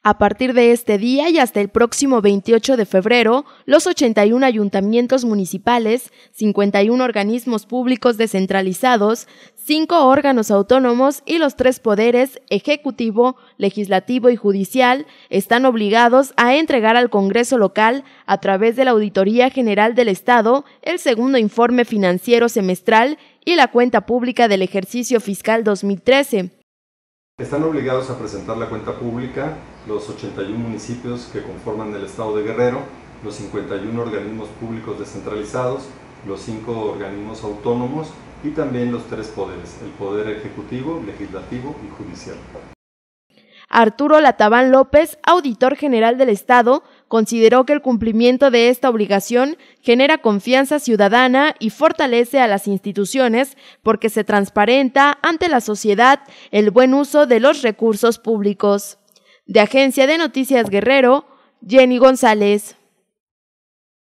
A partir de este día y hasta el próximo 28 de febrero, los 81 ayuntamientos municipales, 51 organismos públicos descentralizados, 5 órganos autónomos y los 3 poderes, ejecutivo, legislativo y judicial, están obligados a entregar al Congreso local, a través de la Auditoría General del Estado, el segundo informe financiero semestral y la cuenta pública del ejercicio fiscal 2013. Están obligados a presentar la cuenta pública los 81 municipios que conforman el estado de Guerrero, los 51 organismos públicos descentralizados, los 5 organismos autónomos y también los 3 poderes, el poder ejecutivo, legislativo y judicial. Arturo Lataván López, auditor general del Estado, consideró que el cumplimiento de esta obligación genera confianza ciudadana y fortalece a las instituciones porque se transparenta ante la sociedad el buen uso de los recursos públicos. De Agencia de Noticias Guerrero, Jenny González.